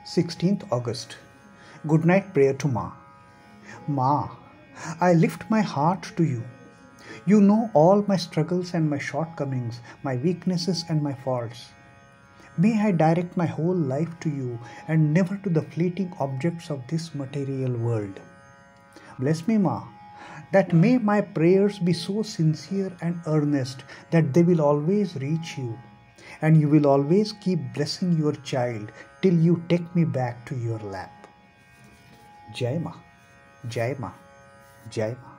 16th August. Goodnight prayer to Ma. Ma, I lift my heart to you. You know all my struggles and my shortcomings, my weaknesses and my faults. May I direct my whole life to you and never to the fleeting objects of this material world. Bless me, Ma, that may my prayers be so sincere and earnest that they will always reach you, and you will always keep blessing your child till you take me back to your lap. Jai Ma, Jai Ma, Jai Ma.